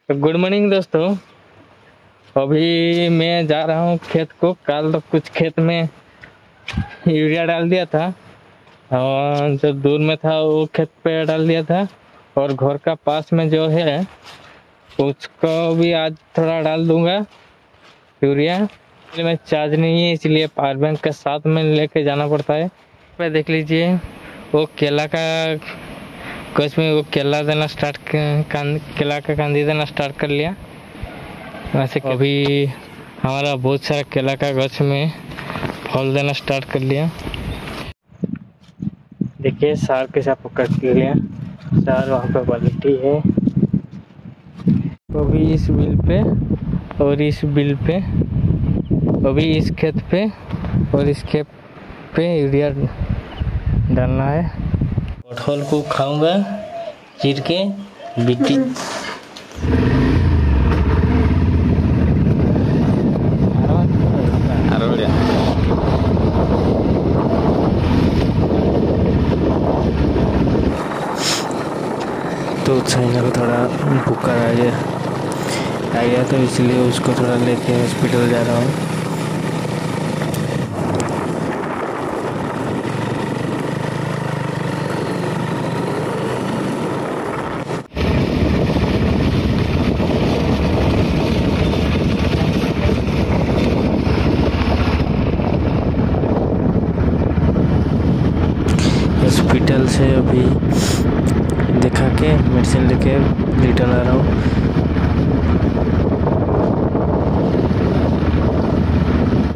तो good morning दोस्तों। अभी मैं जा रहा हूँ खेत को। कल तो कुछ खेत में यूरिया डाल दिया था और जो दूर में था वो खेत पे डाल दिया था, और घर का पास में जो है उसको भी आज थोड़ा डाल दूंगा यूरिया। में चार्ज नहीं है इसलिए पावर बैंक के साथ में लेके जाना पड़ता है। पे देख लीजिए वो केला का कुछ में वो केला देना स्टार्ट केला का कांदी देना स्टार्ट कर लिया। वैसे अभी हमारा बहुत सारा केला का गछ में फल देना स्टार्ट कर लिया। देखिए सार के साथ पकड़ के लिया, सार वहाँ पे बाल्टी है। अभी इस बिल पे और इस बिल पे, अभी इस खेत पे और इस खेत पे यूरिया डालना है। कटहल को खाऊंगा चीर के बिट्टी। तो चाइना को थोड़ा बुखार आ गया तो इसलिए उसको थोड़ा लेके हॉस्पिटल जा रहा हूँ। हॉस्पिटल से अभी दिखा के मेडिसिन लेके रिटर्न आ रहा हूँ।